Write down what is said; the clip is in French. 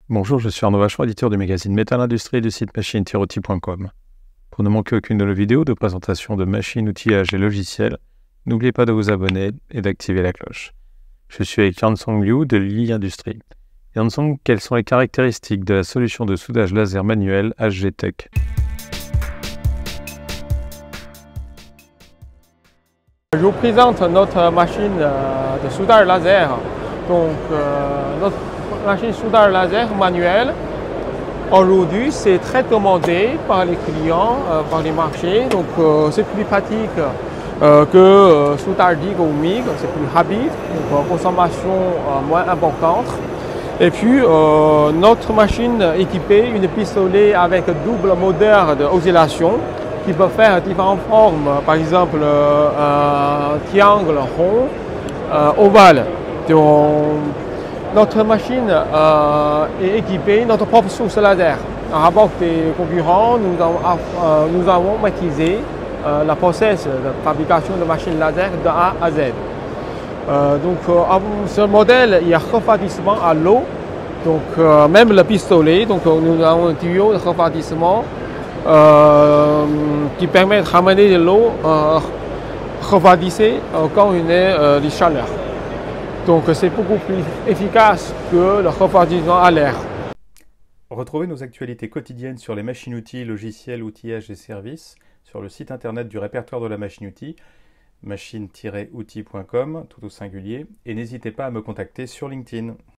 Bonjour, je suis Arnaud Vachon, éditeur du magazine Métal Industrie et du site machine-outil.com. Pour ne manquer aucune de nos vidéos de présentation de machines, outillages et logiciels, n'oubliez pas de vous abonner et d'activer la cloche. Je suis avec Yansong Liu de Li Industrie. Yansong, quelles sont les caractéristiques de la solution de soudage laser manuel HG Tech? Je vous présente notre machine de soudage laser. Notre machine soudage laser manuelle, aujourd'hui, c'est très demandé par les clients, par les marchés. C'est plus pratique que soudage DIG ou MIG, c'est plus rapide, donc consommation moins importante. Et puis, notre machine équipée une pistolet avec double moteur d'oscillation qui peut faire différentes formes, par exemple un triangle rond, ovale. Donc, notre machine est équipée de notre propre source laser. En rapport des concurrents, nous avons maîtrisé le process de fabrication de machines laser de A à Z. Ce modèle, il y a refroidissement à l'eau, même le pistolet, nous avons un tuyau de refroidissement qui permet de ramener de l'eau refroidissée quand il y a des chaleurs. Donc c'est beaucoup plus efficace que le refroidissement à l'air. Retrouvez nos actualités quotidiennes sur les machines-outils, logiciels, outillages et services sur le site internet du répertoire de la machine-outil, machine-outil.com, tout au singulier, et n'hésitez pas à me contacter sur LinkedIn.